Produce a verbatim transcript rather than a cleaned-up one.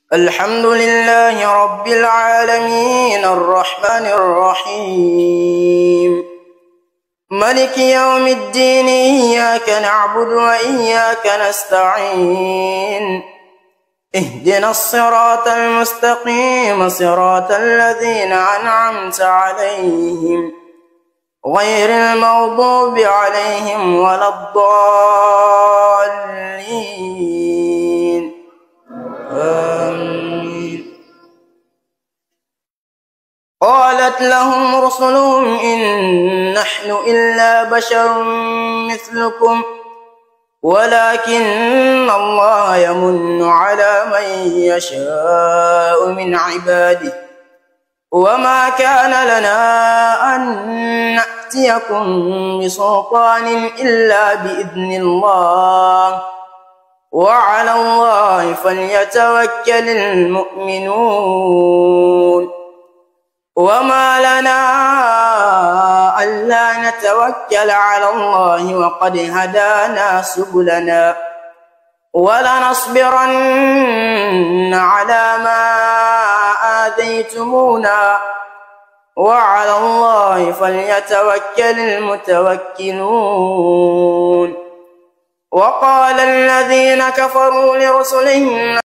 الحمد لله رب العالمين الرحمن الرحيم ملك يوم الدين إياك نعبد وإياك نستعين اهدنا الصراط المستقيم صراط الذين أنعمت عليهم غير المغضوب عليهم ولا الضالين آمين. قالت لهم رسلهم إن نحن إلا بشر مثلكم ولكن الله يمن على من يشاء من عباده وما كان لنا أن نأتيكم بسلطان إلا بإذن الله وعلى الله فليتوكل المؤمنون وما لنا ألا نتوكل على الله وقد هدانا سبلنا ولنصبرن على ما آذيتمونا وعلى الله فليتوكل المتوكلون. وقال الذين كفروا لرسلهم